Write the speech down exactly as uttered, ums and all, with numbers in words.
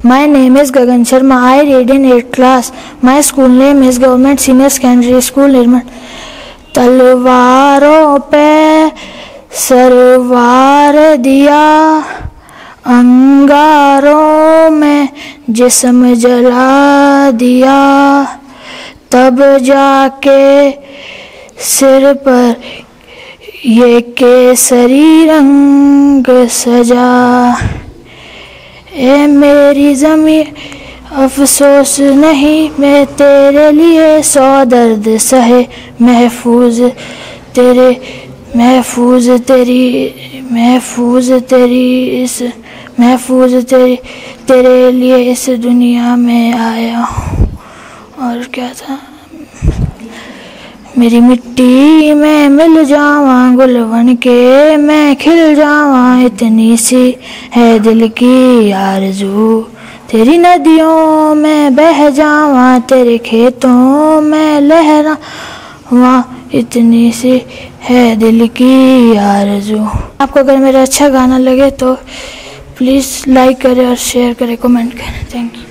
My name is Gagan Sharma. I read in eighth class. My school name is Government Senior Secondary School, Nirmal. तलवारों पे सरवार दिया, अंगारों में जिस्म जला दिया, तब जाके सिर पर ये केसरी रंग सजा। ए मेरी ज़मीं अफसोस नहीं, मैं तेरे लिए सौ दर्द सहे, महफूज तेरे महफूज तेरी महफूज तेरी इस महफूज तेरी तेरे लिए इस दुनिया में आया हूँ। और क्या था, मेरी मिट्टी में मिल जावा गुल बन के मैं खिल जावा, इतनी सी है दिल की आरज़ू, तेरी नदियों में बह जावा, तेरे खेतों में लहरावा, इतनी सी है दिल की आरज़ू। आपको अगर मेरा अच्छा गाना लगे तो प्लीज़ लाइक करें और शेयर करें, कमेंट करें। Thank you.